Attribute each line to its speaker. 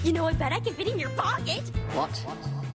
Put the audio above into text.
Speaker 1: You know, I bet I can fit in your pocket.
Speaker 2: What?